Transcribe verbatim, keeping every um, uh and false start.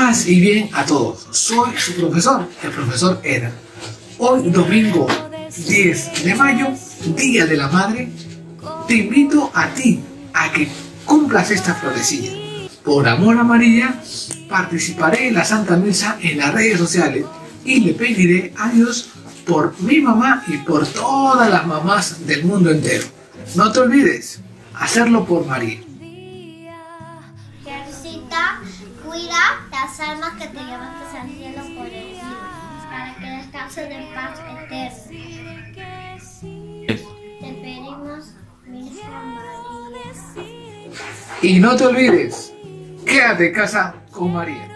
Paz y bien a todos. Soy su profesor, el profesor Eder. Hoy, domingo diez de mayo, Día de la Madre, te invito a ti a que cumplas esta florecilla. Por amor a María, participaré en la Santa Misa en las redes sociales y le pediré a Dios por mi mamá y por todas las mamás del mundo entero. No te olvides, hacerlo por María. Virgencita, cuida las almas que te llevaste al cielo por el cielo, para que descansen en paz eterna. Te pedimos, Virgen María. Y no te olvides, quédate en casa con María.